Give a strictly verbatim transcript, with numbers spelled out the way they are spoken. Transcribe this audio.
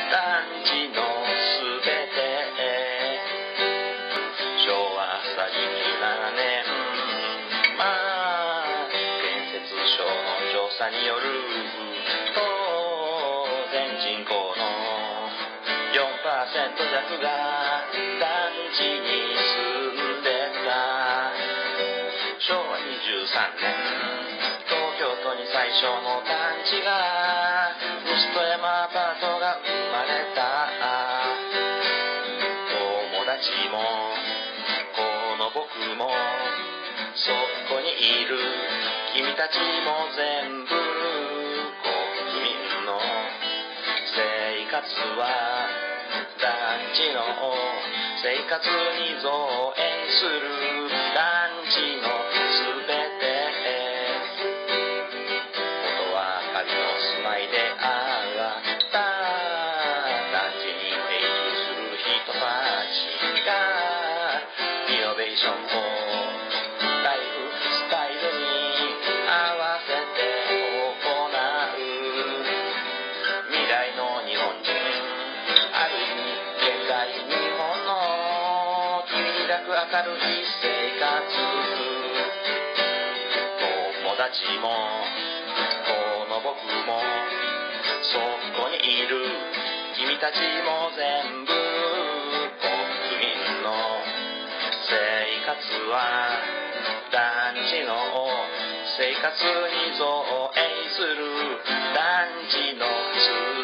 団地のすべて昭和さじゅうななねん、まあ建設省の調査による当然人口の よんパーセント 弱が団地に住んでた。しょうわにじゅうさんねん東京都に最初の団地が西戸山アパートが生まれた。友達もこの僕もそこにいる君たちも全部国民の生活は団地の生活に造園する団地のすべて元は仮の住まいであった団地に出入りする人たちがリノベーションをライフスタイルに合わせて行う未来の日本人、ある意味現代日本の君に抱く明るい生活。友達もこの僕もそこにいる君たちも全部国民の生活は団地の生活に造園する団地の